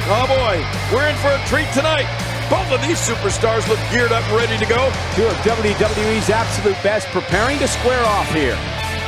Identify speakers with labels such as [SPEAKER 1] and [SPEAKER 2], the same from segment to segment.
[SPEAKER 1] Oh boy, we're in for a treat tonight. Both of these superstars look geared up and ready to go.
[SPEAKER 2] Two of WWE's absolute best preparing to square off here.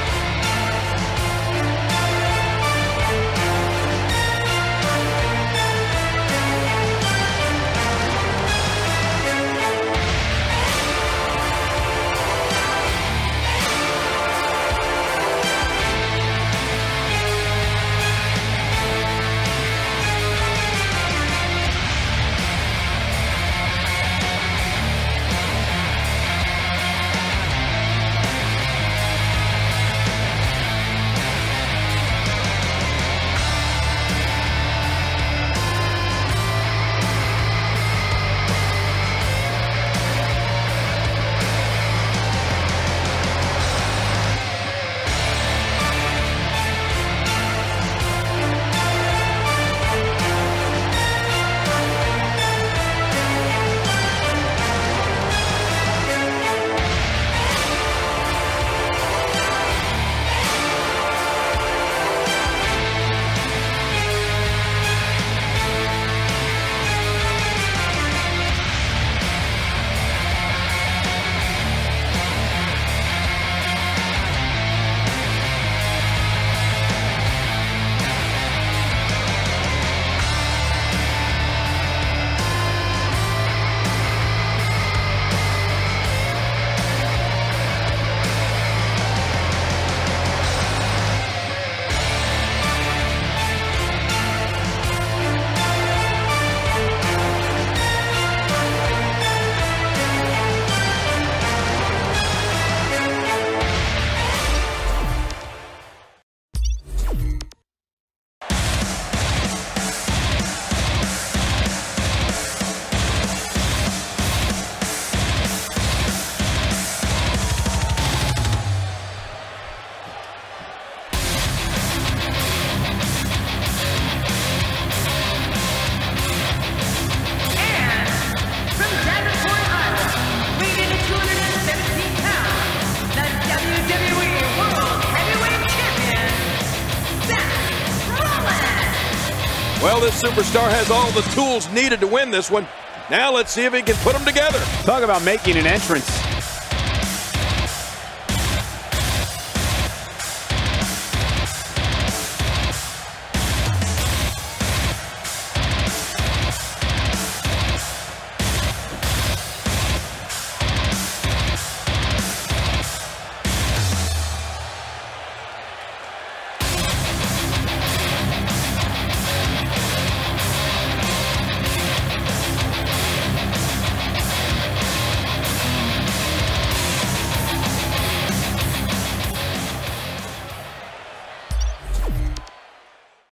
[SPEAKER 1] Well, this superstar has all the tools needed to win this one. Now let's see if he can put them together.
[SPEAKER 2] Talk about making an entrance.